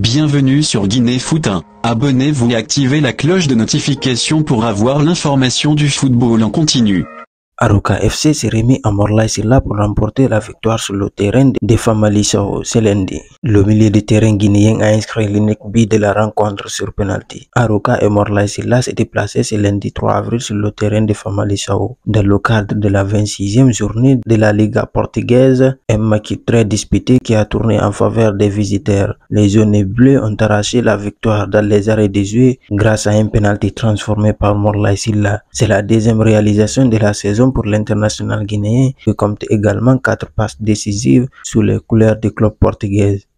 Bienvenue sur Guinée Foot 1. Abonnez-vous et activez la cloche de notification pour avoir l'information du football en continu. Arouca FC s'est remis à Morlaye Sylla pour remporter la victoire sur le terrain de Famali Sow ce lundi. Le milieu de terrain guinéen a inscrit l'unique but de la rencontre sur penalty. Arouca et Morlaye Sylla s'est déplacé ce lundi 3 avril sur le terrain de Famali Sow dans le cadre de la 26e journée de la Liga portugaise, un match très disputé qui a tourné en faveur des visiteurs. Les jaunes bleus ont arraché la victoire dans les arrêts de jeu grâce à un penalty transformé par Morlaye Sylla. C'est la deuxième réalisation de la saison pour l'international guinéen qui compte également 4 passes décisives sous les couleurs du club portugais.